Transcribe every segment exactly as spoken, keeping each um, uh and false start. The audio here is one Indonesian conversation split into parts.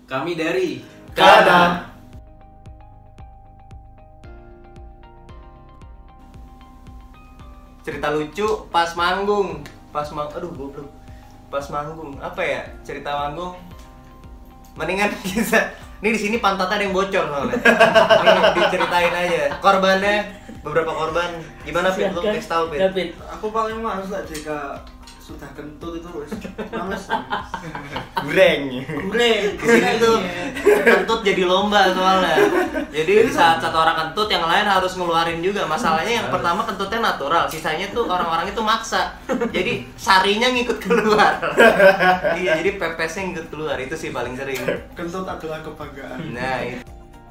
Kami dari Kana. Cerita lucu pas manggung. Pas mang aduh goblok. Pas manggung. Apa ya? Cerita manggung. Mendingan bisa. Ini di sini pantatnya ada yang bocor soalnya. Ini diceritain aja. Korbannya beberapa korban. Gimana Fit? Lu kasih tahu Fit? David. Aku paling males lah jika sudah kentut itu wes males. Gureng. Gureng. Di sini tuh kentut jadi lomba soalnya. Jadi saat satu orang kentut, yang lain harus ngeluarin juga. Masalahnya yang pertama kentutnya natural, sisanya tuh orang-orang itu maksa. Jadi sarinya ngikut keluar. Iya, jadi pepesnya ngikut keluar. Itu sih paling sering. Kentut adalah kebanggaan. Nah, itu.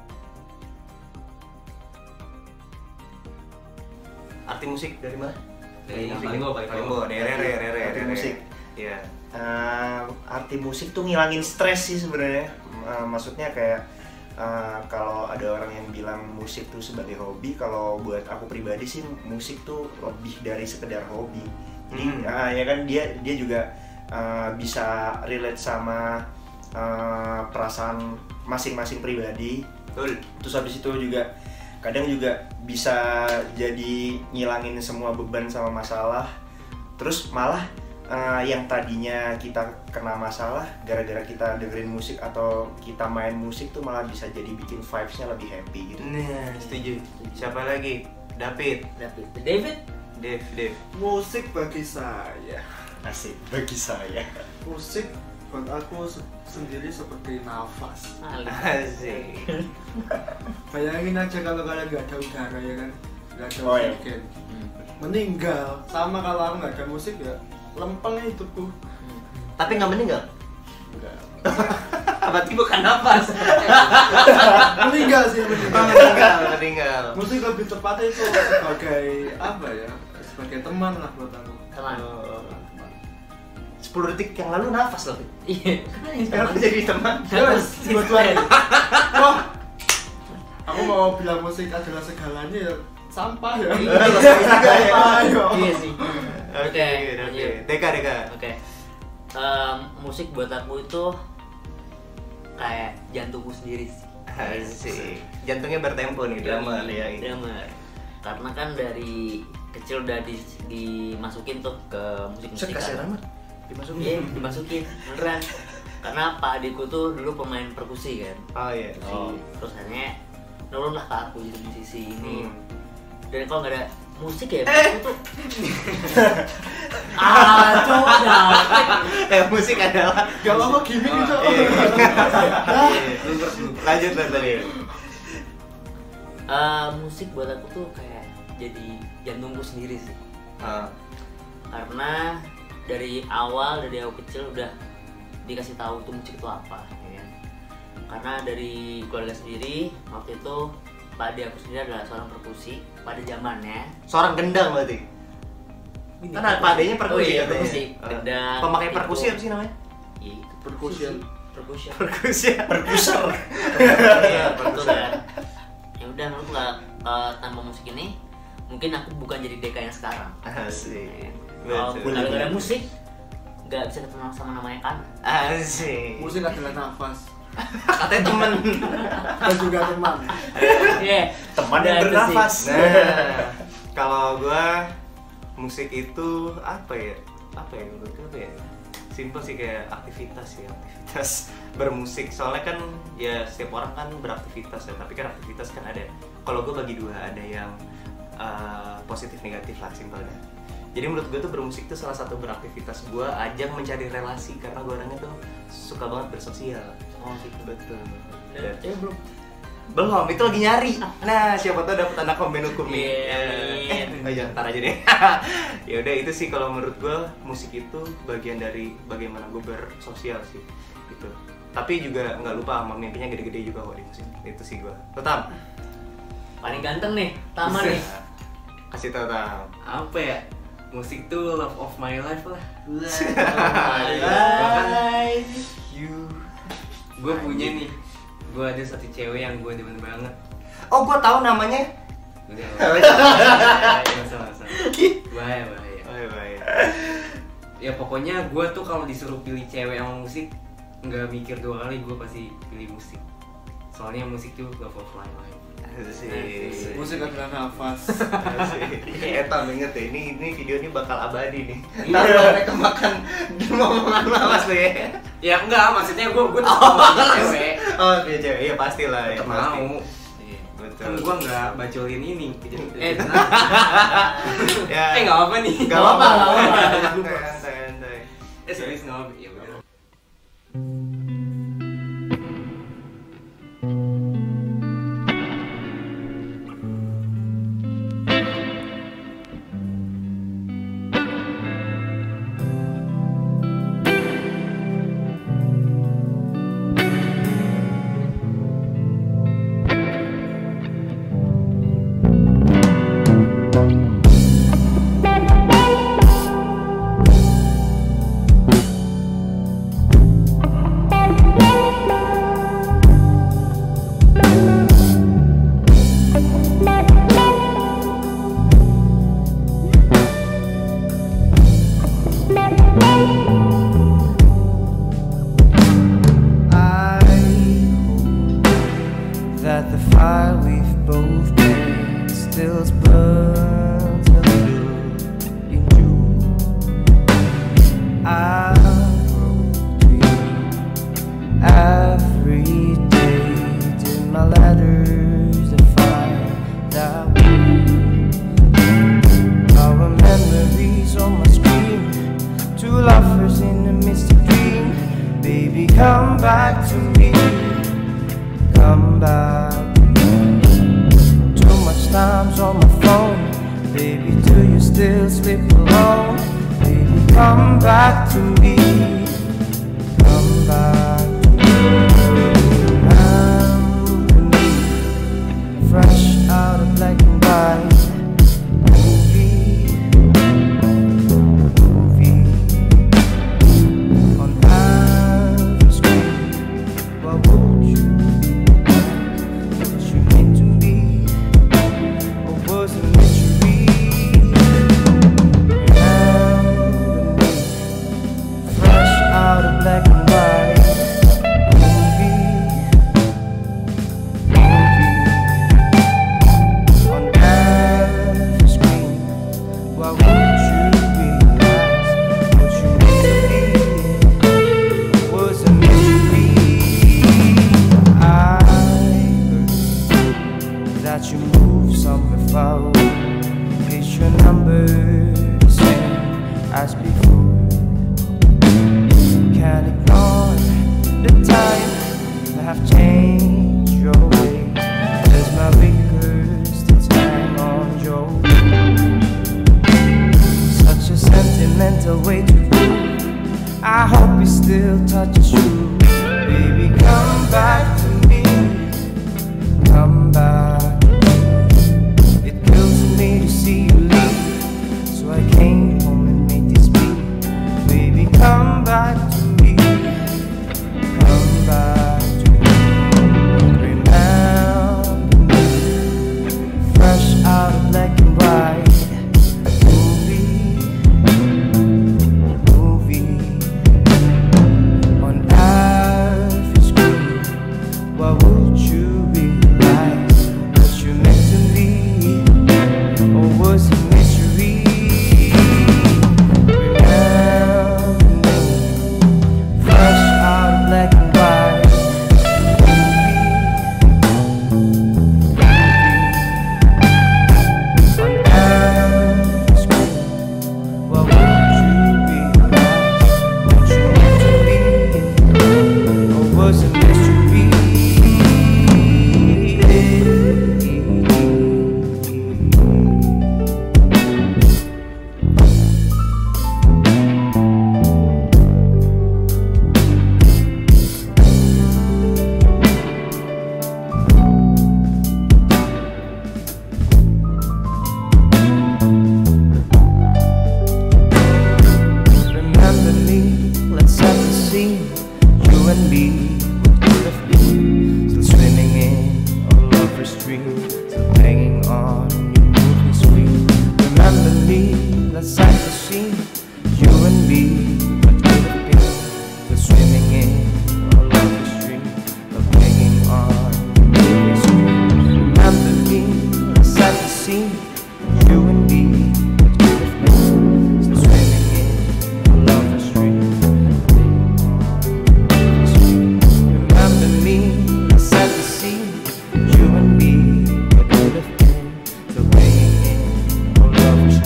Arti musik dari mana? Dari musik. Palimbo, Palimbo. Palimbo, Rere, Rere, Rere. Arti musik. Iya. Uh, arti musik tuh ngilangin stres sih sebenarnya. Uh, maksudnya kayak uh, kalau ada orang yang bilang musik tuh sebagai hobi, kalau buat aku pribadi sih musik tuh lebih dari sekedar hobi. Jadi Hmm. uh, ya kan dia dia juga uh, bisa relate sama uh, perasaan masing-masing pribadi. Betul. Terus habis itu juga kadang juga bisa jadi ngilangin semua beban sama masalah. Terus malah uh, yang tadinya kita kena masalah gara-gara kita dengerin musik atau kita main musik tuh malah bisa jadi bikin vibes-nya lebih happy gitu. Nah, setuju. Siapa lagi? David. David. David. Dev, Dev. Musik bagi saya. Asik bagi saya. Musik buat aku se- sendiri seperti nafas. Asik. Bayangin aja kalau kalian nggak ada udara ya kan, nggak ada Oh, iya. oksigen, meninggal. Sama kalau aku nggak ada musik ya lempeng hidupku. Tapi nggak meninggal. Enggak. Berarti bukan nafas. Meninggal sih meninggal. meninggal, meninggal. Musik lebih tepatnya itu sebagai apa ya? Sebagai teman lah buat aku. Teman. sepuluh detik yang lalu nafas loh. Iya. Kan yang Sekarang teman. jadi teman. Yes, dua-duanya. Wah, aku mau bilang musik adalah segalanya ya sampah ya. Ayo. Iya sih. Oke, Oke, oke. lanjut. Deka, Deka. Oke. Em, musik buat aku itu kayak jantungku sendiri sih. Asik. Jantungnya bertempo nih, drummer ya. ini. Drummer. Karena kan dari kecil udah di, dimasukin tuh ke musik-musik. Set kasih drummer. Dimasukin. Iya, dimasukin beneran. Karena pak adikku tuh dulu pemain perkusi kan. Oh iya. Oh, terus akhirnya nurun lah ke aku jadi musisi ini. Hmm. Dan kalau nggak ada musik ya, aku tuh ah, coba. Eh, musik adalah Gak apa-apa gimmick itu. Iya. Lanjut Lan, tadi. Eh, musik buat aku tuh kayak jadi jantungku sendiri sih. Ah. Karena dari awal dari aku kecil udah dikasih tahu tuh musik itu apa, ya kan? Karena dari keluarga sendiri waktu itu Pak Ade aku sendiri adalah seorang perkusi pada zamannya. Seorang gendang berarti. Kan ada Pak Adenya perkusi Oh iya, katanya. perkusi. Ah. Gendang, Pemakai itu. perkusi apa sih namanya? Iya, itu Percussion. perkusi. Perkusi. Perkuser. Iya, betul kan. Ya udah, menurut nggak eh, tanpa musik ini mungkin aku bukan jadi Deka yang sekarang. Asik. Kalau Betul. gara-gara musik nggak bisa ketemu sama namanya kan. Asik. Musik adalah nafas Katanya temen. dan juga teman. Iya. Teman Udah, yang itu bernafas. sih. Nah, kalau gua musik itu apa ya? Apa ya menurut gua apa ya? Simple sih, kayak aktivitas ya, aktivitas bermusik. Soalnya kan ya setiap orang kan beraktivitas ya, tapi kan aktivitas kan ada. Kalau gua bagi dua, ada yang uh, positif negatif lah simpelnya. Jadi menurut gue tuh bermusik tuh salah satu beraktivitas gue ajang mencari relasi, karena gue orangnya tuh suka banget bersosial. Oh gitu. Betul. Ya, ya belum. Belum, itu lagi nyari. Nah, siapa tahu dapat anak komen hukum nih. Iya, Eh, amin. oh iya, ntar aja deh. Ya udah, itu sih kalau menurut gue musik itu bagian dari bagaimana gue bersosial sih, gitu. Tapi juga nggak lupa sama mimpinya gede-gede juga kok di musik. Itu sih gue. Tetap. Paling ganteng nih, Tama nih. Kasih tau Tam. apa ya? Musik tuh love of my life lah. Bahkan You. Gue punya nih. Gue ada satu cewek yang gue demen banget. Oh, gue tahu namanya. Udah. Oh, iya. Masalah, masalah. Bahaya, bahaya. Oh, iya, iya. Ya pokoknya gue tuh kalau disuruh pilih cewek sama musik, nggak mikir dua kali gue pasti pilih musik. Soalnya musik tuh love of my life. Asik. Musik adalah nafas. Asik. Eta inget ya, ini ini video ini bakal abadi nih. Ntar mereka makan ngomongan lawas tuh ya. Ya enggak, maksudnya gue gue tetap mau cewek. Oh, dia cewek. Iya pastilah ya. Tetap Pasti. mau. Iya, Kan betul. gue nggak bacolin ini. Eh, Ya. eh nggak apa nih. Gak apa-apa. Nggak apa-apa. Santai, santai, santai. Eh serius nggak apa? Ya udah. I hope that the fire we've both made still burns a little in you. I wrote to you every day, did my letters to find out our memories on my screen, two lovers in a mystic dream. Baby, come back to me, come back to me. Too much time's on my phone. Baby, do you still sleep alone? Baby, come back to me, come back to me. Remember me, fresh out of black and white movie, movie. On every screen, what would you, what you mean to me, or was a mystery? Remember me, fresh out of black and white movie, movie. On every screen, what would you realize, what you mean to me, was a mystery. I heard that you moved somewhere far away. Is your number the same as before? Can't ignore the time I have changed your ways. There's my records to hang on your such a sentimental way to prove. I hope it still touches you. Baby, come back to me, come back to me. It kills me to see you leave, so I came home and made this beat. Baby, come back to me, come back to me. Remember me, fresh out of black and white movie, movie. On every screen, what would you realize, what you meant to me, or was it mystery? Remember me, fresh out of black and white movie, on every screen, what would you realize, what you meant to me, or was it mystery? Remember me, let's set the scene. You and me, what could have been? Still swimming in a lover's dream, still hanging on your movie screen. Remember me, let's set the scene. You and me, what could have been? Still swimming in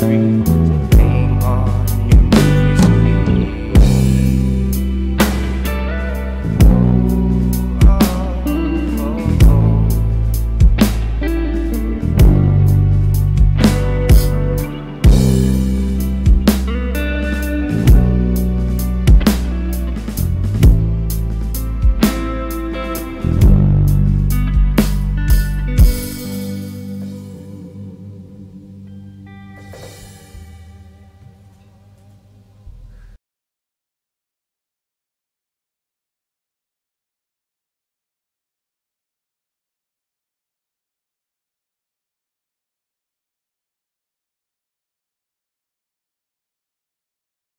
free.